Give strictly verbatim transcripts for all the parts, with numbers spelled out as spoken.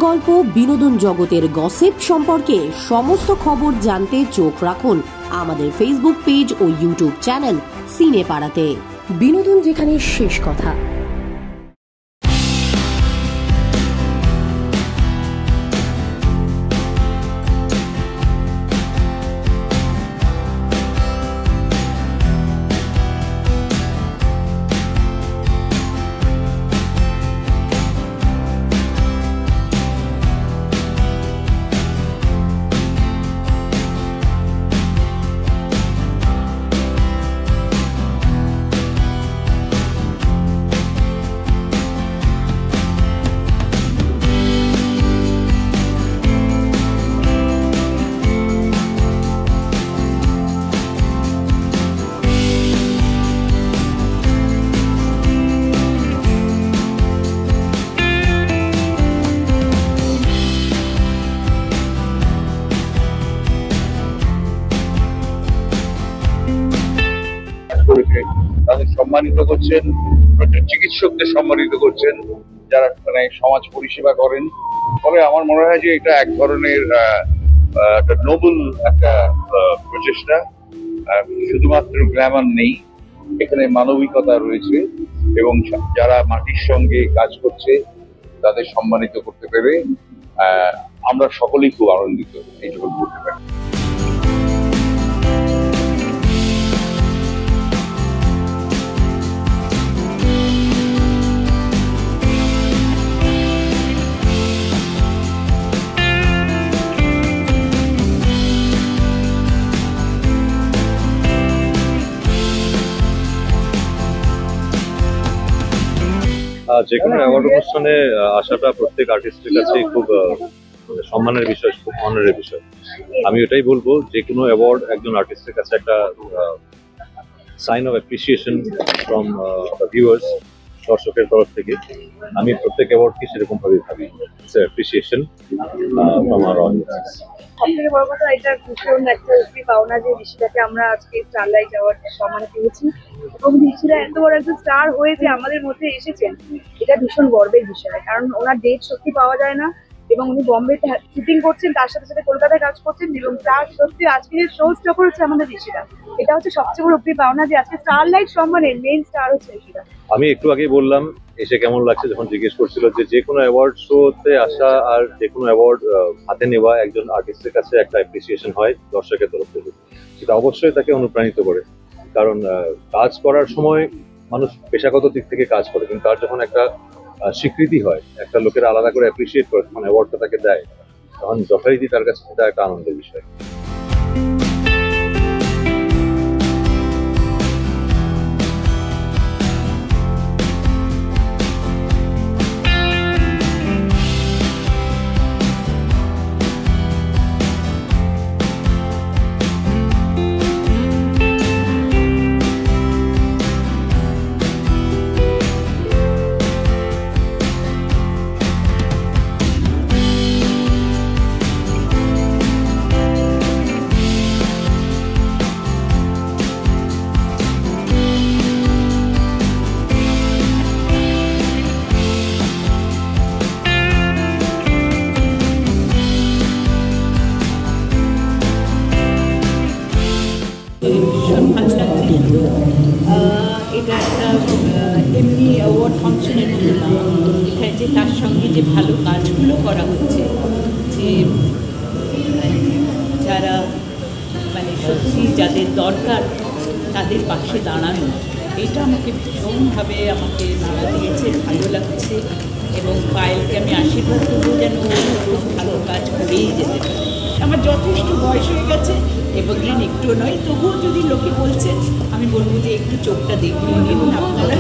গল্প, বিনোদন জগতের গসিপ সম্পর্কে সমস্ত খবর জানতে চোখ রাখুন আমাদের ফেসবুক পেজ ও ইউটিউব চ্যানেল সিনে পাড়াতে। বিনোদন যেখানে শেষ কথা। তাদের সম্মানিত করছেন, চিকিৎসকদের সম্মানিত করছেন যারা মানে সমাজ পরিষেবা করেন। ফলে আমার মনে হয় যে এটা এক ধরনের একটা নোবেল একটা প্রচেষ্টা। শুধুমাত্র গ্ল্যামার নেই, এখানে মানবিকতা রয়েছে এবং যারা মাটির সঙ্গে কাজ করছে তাদের সম্মানিত করতে পেরে আমরা সকলেই খুব আনন্দিত এইটুকু করতে পারি। যে কোনো অ্যাওয়ার্ড অনুষ্ঠানে আসাটা প্রত্যেক আর্টিস্টের কাছে খুব সম্মানের বিষয়, খুব অনারের বিষয়। আমি এটাই বলবো, যে কোনো অ্যাওয়ার্ড একজন আর্টিস্টের কাছে একটা sign of appreciation from the viewers, দর্শকের তরফ থেকে। আমি প্রত্যেক অ্যাওয়ার্ডকে সেরকম ভাবে ভাবি, it's appreciation from our audience. সবথেকে বড় কথা, এটা ভীষণ একটা উপরি পাওনা যে ঋষিতাকে আমরা আজকে স্টারলাইট অ্যাওয়ার্ড সম্মান পেয়েছি এবং ঋষিতা এত বড় একজন স্টার হয়ে যে আমাদের মধ্যে এসেছেন, এটা ভীষণ গর্বের বিষয়। কারণ ওনার ডেট সত্যি পাওয়া যায় না এবং উনি বম্বেতে শুটিং করছেন, তার সাথে সাথে কলকাতায় কাজ করছেন এবং তার সত্যি আজকের শো স্টপার হচ্ছে আমাদের ঋষিতা। এটা হচ্ছে সবচেয়ে বড় উপরি পাওনা যে আজকে স্টারলাইট সম্মানের মেইন স্টার হচ্ছে ঋষিতা। আমি একটু আগেই বললাম এসে কেমন লাগছে, যখন জিজ্ঞেস করছিল যে যে কোনো অ্যাওয়ার্ড শোতে আসা আর যে কোনো অ্যাওয়ার্ড হাতে নেওয়া একজন আর্টিস্টের কাছে একটা অ্যাপ্রিসিয়েশন হয় দর্শকের তরফ থেকে, সেটা অবশ্যই তাকে অনুপ্রাণিত করে। কারণ কাজ করার সময় মানুষ পেশাগত দিক থেকে কাজ করে, কিন্তু তার যখন একটা স্বীকৃতি হয়, একটা লোকের আলাদা করে অ্যাপ্রিসিয়েট করে, তখন অ্যাওয়ার্ডটা তাকে দেয়, তখন যথারীতি তার কাছে সেটা একটা আনন্দের বিষয়। এটা একটা এমনি অ্যাওয়ার্ড ফাংশনের মতো না, এখানে যে তার সঙ্গে যে ভালো কাজগুলো করা হচ্ছে, যে যারা মানে সত্যি যাদের দরকার তাদের পাশে দাঁড়ানো, এটা আমাকে ভীষণভাবে আমাকে নাড়া দিয়েছে, ভালো লাগছে। এবং পায়েলকে আমি আশীর্বাদ করবো যেন খুব ভালো কাজ করেই যেতে পারে। আমার যথেষ্ট বয়স হয়ে গেছে, এভারগ্রিন একটুও নয়, তবুও যদি লোকে বলছে আমি বলবো যে একটু চোখটা দেখিয়ে নিন আপনারা।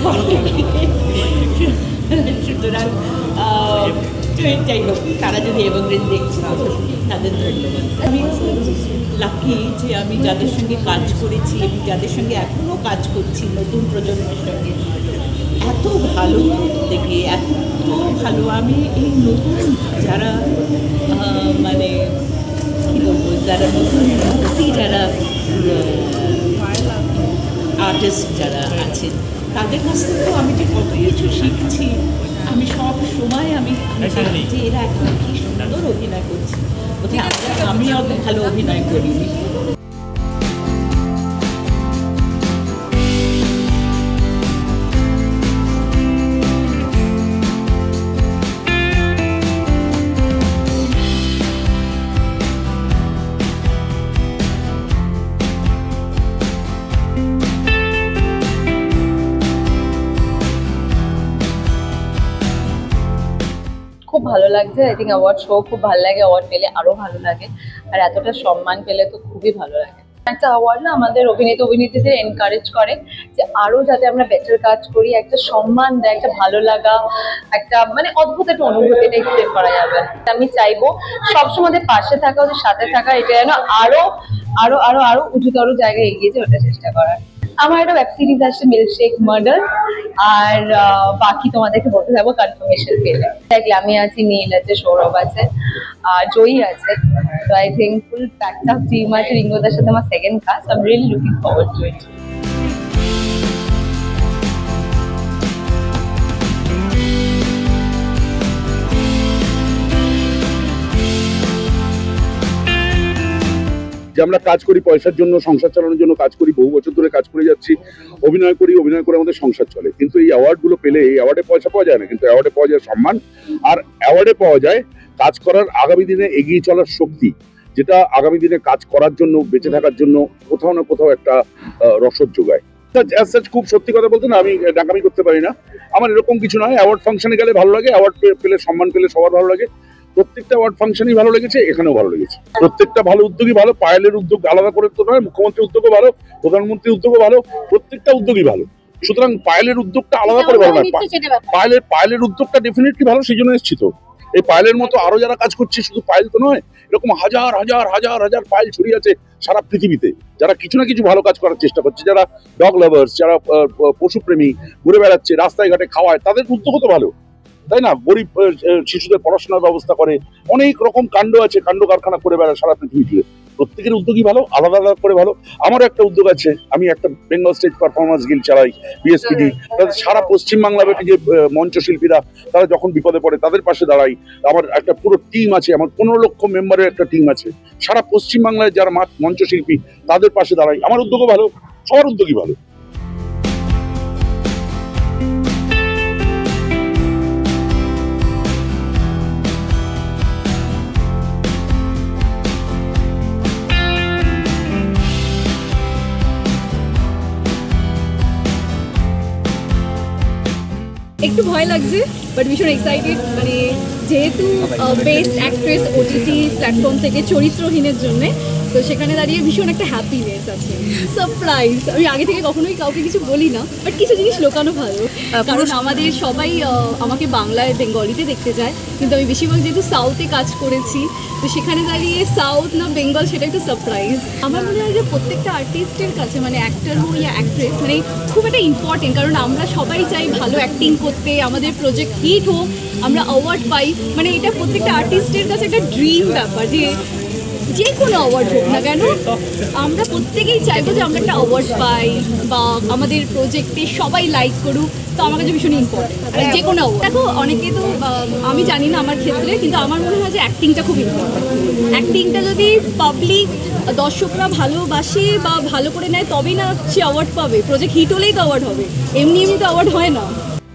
সুতরাং যাই হোক, তারা যদি এভারগ্রিন দেখছে তাদের ধন্যবাদ। আমি লাকি যে আমি যাদের সঙ্গে কাজ করেছি এবং যাদের সঙ্গে এখনও কাজ করছি, নতুন প্রজন্মের সঙ্গে এত ভালো দেখে, এত ভালো। আমি এই নতুন যারা মানে কী বলবো, যারা নতুন যারা আর্টিস্ট যারা আছেন, তাদের কাছ থেকেও আমি যে কত কিছু শিখছি। আমি সব সময় আমি দেখি যে এরা এখন কি সুন্দর অভিনয় করছে, বোধহয় আমরা আমি অত ভালো অভিনয় করিনি। খুব ভালো লাগছে। আই থিঙ্ক অ্যাওয়ার্ড শো খুব ভালো লাগে, অ্যাওয়ার্ড পেলে আরো ভালো লাগে, আর এতটা সম্মান পেলে তো খুবই ভালো লাগে। একটা অ্যাওয়ার্ড না আমাদের অভিনেতা অভিনেত্রীদের এনকারেজ করে যে আরো যাতে আমরা বেটার কাজ করি, একটা সম্মান দেয়, একটা ভালো লাগা, একটা মানে অদ্ভুত একটা অনুভূতি, এটা এক্সপ্লেন করা যাবে। আমি চাইবো সবসময় আমাদের পাশে থাকা, ওদের সাথে থাকা, এটা যেন আরো আরো আরো আরো উঁচুতর জায়গায় এগিয়ে যায়, ওটা চেষ্টা করার। আমার একটা ওয়েব সিরিজ আছে মিল্কশেক মার্ডার, আর বাকি তোমাদেরকে বলতে যাবো কনফার্মেশন পেলে। দেখলে আমি আছি, নীল আছে, সৌরভ আছে, আর জয়ী আছে। তো I think full packed up team আছে। রিঙ্গোদার সাথে আমার সেকেন্ড কাজ, I am really looking forward to it. যে আমরা কাজ করি পয়সার জন্য, সংসার চালানোর জন্য কাজ করি, বহু বছর ধরে কাজ করে যাচ্ছি, অভিনয় করি, অভিনয় করে আমাদের সংসার চলে। কিন্তু এই অ্যাওয়ার্ডগুলো পেলে, এই অ্যাওয়ার্ডে পয়সা পাওয়া যায় না, কিন্তু অ্যাওয়ার্ডে পাওয়া যায় সম্মান, আর অ্যাওয়ার্ডে পাওয়া যায় কাজ করার, আগামী দিনে এগিয়ে চলার শক্তি, যেটা আগামী দিনে কাজ করার জন্য, বেঁচে থাকার জন্য কোথাও না কোথাও একটা রসদ যোগায়। খুব সত্যি কথা বলতে না, আমি ডাকামি করতে পারি না, আমার এরকম কিছু নয়। অ্যাওয়ার্ড ফাংশনে গেলে ভালো লাগে, অ্যাওয়ার্ড পেলে, সম্মান পেলে সবার ভালো লাগে। প্রত্যেকটা অ্যাওয়ার্ড ফাংশনই ভালো লেগেছে, এখানেও ভালো লেগেছে। প্রত্যেকটা ভালো উদ্যোগই ভালো, পায়েলের উদ্যোগ আলাদা করে তো নয়, মুখ্যমন্ত্রীর উদ্যোগও ভালো, প্রধানমন্ত্রীর উদ্যোগও ভালো, প্রত্যেকটা উদ্যোগই ভালো। সুতরাং পায়েলের উদ্যোগটা আলাদা করে ভালো না, পায়েলের পায়েলের উদ্যোগটা ডেফিনেটলি ভালো, সেই জন্য এসেছি। তো এই পায়েলের মতো আরো যারা কাজ করছে, শুধু পায়েল তো নয়, এরকম হাজার হাজার হাজার হাজার পায়েল ছড়িয়ে আছে সারা পৃথিবীতে, যারা কিছু না কিছু ভালো কাজ করার চেষ্টা করছে, যারা ডগ লাভার্স, যারা পশুপ্রেমী, ঘুরে বেড়াচ্ছে, রাস্তায় ঘাটে খাওয়ায়, তাদের উদ্যোগও তো ভালো, তাই না? গরিব শিশুদের পড়াশোনার ব্যবস্থা করে, অনেক রকম কাণ্ড আছে, কাণ্ড কারখানা করে বেড়ায় সারা পৃথিবী জুড়ে। প্রত্যেকের উদ্যোগই ভালো, আলাদা আলাদা করে ভালো। আমারও একটা উদ্যোগ আছে, আমি একটা বেঙ্গল স্টেজ পারফরমেন্স গিল্ড চালাই, বিএসপিডি। তাদের সারা পশ্চিমবাংলাব্যাপী যে মঞ্চশিল্পীরা, তারা যখন বিপদে পড়ে তাদের পাশে দাঁড়াই। আমার একটা পুরো টিম আছে, আমার পনেরো লক্ষ মেম্বারের একটা টিম আছে, সারা পশ্চিমবাংলায় যারা মঞ্চশিল্পী তাদের পাশে দাঁড়াই। আমার উদ্যোগও ভালো, সবার উদ্যোগই ভালো। একটু ভয় লাগছে, বাট ভীষণ এক্সাইটেড। মানে যেহেতু বেস্ট অ্যাক্ট্রেস ওটিটি প্ল্যাটফর্ম থেকে চরিত্রহীনের জন্য, তো সেখানে দাঁড়িয়ে ভীষণ একটা হ্যাপিনেস আছে, সারপ্রাইজ। আমি আগে থেকে কখনোই কাউকে কিছু বলি না, বাট কিছু জিনিস লোকানো ভালো, কারণ আমাদের সবাই আমাকে বাংলায় বেঙ্গলিতে দেখতে যায়, কিন্তু আমি বেশিরভাগ যেহেতু সাউথে কাজ করেছি, তো সেখানে দাঁড়িয়ে সাউথ না বেঙ্গল সেটা একটু সারপ্রাইজ। আমার মনে হয় যে প্রত্যেকটা আর্টিস্টের কাছে, মানে অ্যাক্টর হোক ইয়া অ্যাক্ট্রেস, মানে খুব একটা ইম্পর্টেন্ট, কারণ আমরা সবাই চাই ভালো অ্যাক্টিং করতে, আমাদের প্রজেক্ট হিট হোক, আমরা অ্যাওয়ার্ড পাই। মানে এটা প্রত্যেকটা আর্টিস্টের কাছে একটা ড্রিম ব্যাপার, যে যে কোনো অ্যাওয়ার্ড হোক না কেন, আমরা প্রত্যেকেই চাইবো যে আমরা একটা অ্যাওয়ার্ড পাই, বা আমাদের প্রজেক্টে সবাই লাইক করুক। তো আমার কাছে ভীষণ ইম্পর্টেন্ট যে কোনো অ্যাওয়ার্ড। দেখো, অনেকে তো, আমি জানি না আমার ক্ষেত্রে, কিন্তু আমার মনে হয় যে অ্যাক্টিংটা খুব ইম্পর্টেন্ট। অ্যাক্টিংটা যদি পাবলিক, দর্শকরা ভালোবাসে বা ভালো করে নেয়, তবেই না সে অ্যাওয়ার্ড পাবে। প্রজেক্ট হিট হলেই তো অ্যাওয়ার্ড হবে, এমনি এমনি তো অ্যাওয়ার্ড হয় না।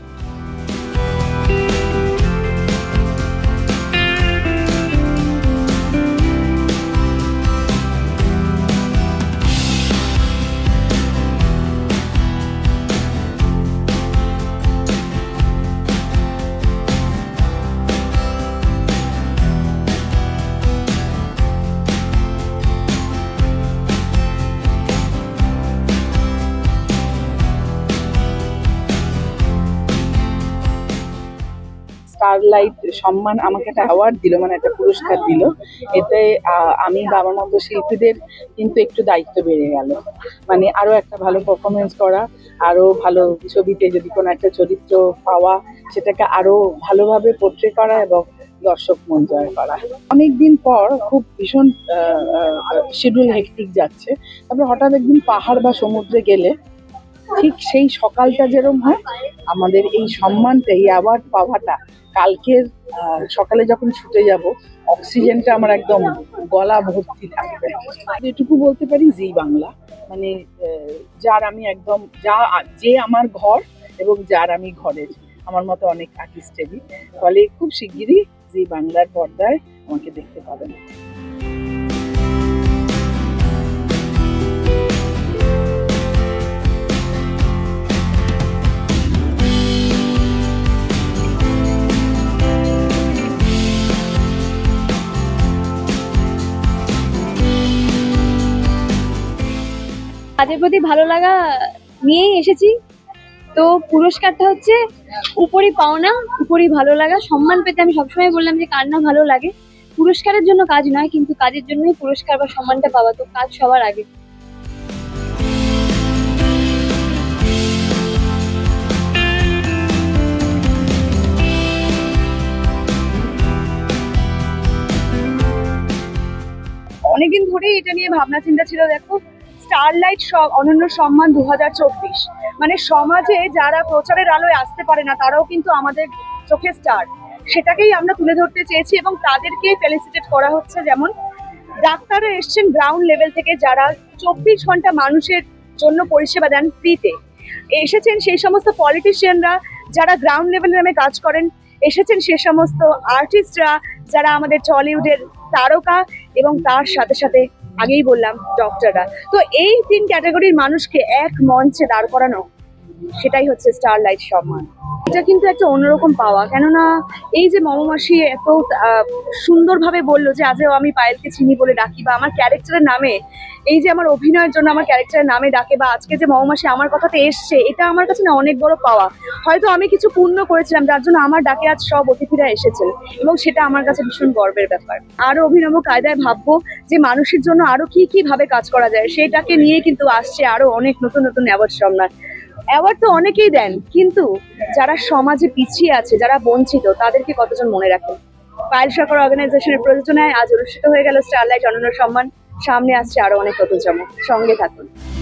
স্টারলাইট সম্মান আমাকে একটা অ্যাওয়ার্ড দিল, মানে একটা পুরস্কার দিল। এতে আমি বা আমার মতো শিল্পীদের কিন্তু একটু দায়িত্ব বেড়ে গেল, মানে আরো একটা ভালো পারফরমেন্স করা, আরো ভালো ছবিতে যদি কোনো একটা চরিত্র পাওয়া, সেটাকে আরো ভালোভাবে পোট্রে করা এবং দর্শক মন জয় করা। অনেকদিন পর খুব ভীষণ শিডিউল হেক্টিক যাচ্ছে, তারপরে হঠাৎ একদিন পাহাড় বা সমুদ্রে গেলে ঠিক সেই সকালটা যেরকম হয়, আমাদের এই সম্মানটা, এই অ্যাওয়ার্ড পাওয়াটা, কালকের আহ, সকালে যখন ছুটে যাব, অক্সিজেনটা আমার একদম গলা ভর্তি থাকবে। এটুকু বলতে পারি, জি বাংলা মানে আহ, যার আমি একদম যা যে আমার ঘর এবং যার আমি ঘরের, আমার মতো অনেক আর্টিস্টেরই। ফলে খুব শিগগিরই জি বাংলার পর্দায় আমাকে দেখতে পাবেন। কাজের প্রতি ভালো লাগা নিয়েই এসেছি। তো পুরস্কারটা হচ্ছে উপরই পাওনা, উপরই ভালো লাগা। সম্মান পেতে আমি সবসময় বললাম যে কার না ভালো লাগে। পুরস্কারের জন্য কাজ নয়, কিন্তু কাজের জন্যই পুরস্কার বা সম্মানটা পাওয়া, তো কাজ সবার আগে। অনেকদিন ধরেই এটা নিয়ে ভাবনা চিন্তা ছিল। দেখো, স্টারলাইট অনন্য সম্মান দু হাজার চব্বিশ, মানে সমাজে যারা প্রচারের আলোয় আসতে পারে না তারাও কিন্তু আমাদের চোখে স্টার, সেটাকেই আমরা তুলে ধরতে চেয়েছি এবং তাদেরকে ফেলিসিটেট করা হচ্ছে। যেমন ডাক্তাররা এসছেন গ্রাউন্ড লেভেল থেকে, যারা চব্বিশ ঘন্টা মানুষের জন্য পরিষেবা দেন ফ্রিতে। এসেছেন সেই সমস্ত পলিটিশিয়ানরা যারা গ্রাউন্ড লেভেলে নামে কাজ করেন, এসেছেন সে সমস্ত আর্টিস্টরা যারা আমাদের টলিউডের তারকা, এবং তার সাথে সাথে আগেই বললাম ডক্টররা। তো এই তিন ক্যাটাগরির মানুষকে এক মঞ্চে দাঁড় করানো, সেটাই হচ্ছে স্টারলাইট সম্মান। এটা কিন্তু একটা অন্যরকম পাওয়া, কেননা এই যে মমমাসি এত সুন্দরভাবে বললো যে আজও আমি পায়েলকে চিনি বলে ডাকি, বা আমার ক্যারেক্টারের নামে, এই যে আমার অভিনয়ের জন্য আমার ক্যারেক্টারের নামে ডাকে, বা আজকে যে মমমাসি আমার কথাতে এসছে, এটা আমার কাছে না অনেক বড় পাওয়া। হয়তো আমি কিছু পূর্ণ করেছিলাম যার জন্য আমার ডাকে আজ সব অতিথিরা এসেছেন, এবং সেটা আমার কাছে ভীষণ গর্বের ব্যাপার। আরো অভিনব কায়দায় ভাববো যে মানুষের জন্য আরো কি কি ভাবে কাজ করা যায়, সেটাকে নিয়ে কিন্তু আসছে আরো অনেক নতুন নতুন অ্যাওয়ার্ড সম্মান। অ্যাওয়ার্ড তো অনেকেই দেন, কিন্তু যারা সমাজে পিছিয়ে আছে, যারা বঞ্চিত, তাদেরকে কতজন মনে রাখেন। পায়েল সরকার অর্গানাইজেশনের প্রযোজনায় আজ অনুষ্ঠিত হয়ে গেল স্টারলাইট অনন্য সম্মান। সামনে আসছে আরো অনেক নতুন চমক, সঙ্গে থাকুন।